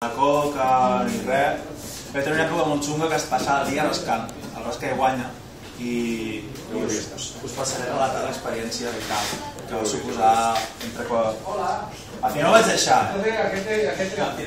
coca ni res. Vaig tenir una època molt xunga que es passa el dia rascant, el rasca i guanya, i us passaré a relatar l'experiència i tal, que va suposar entre que... Al final ho vaig deixar, eh?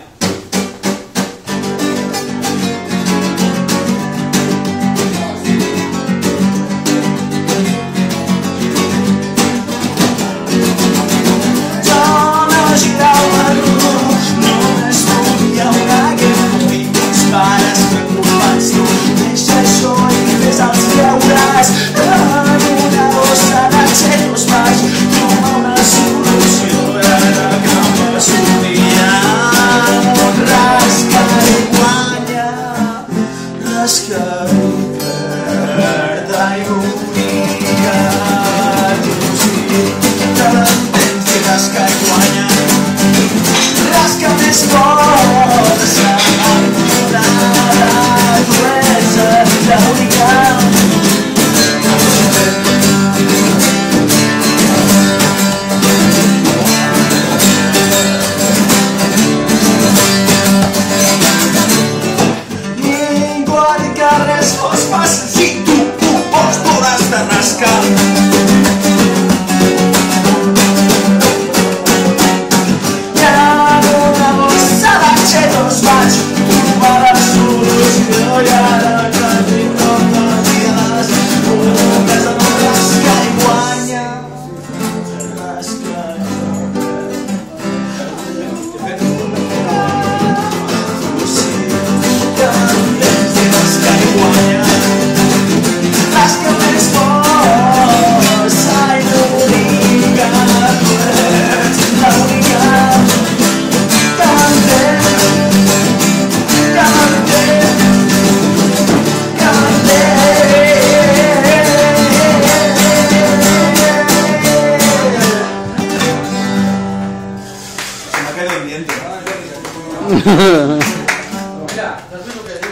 Mira, ¿sabes lo que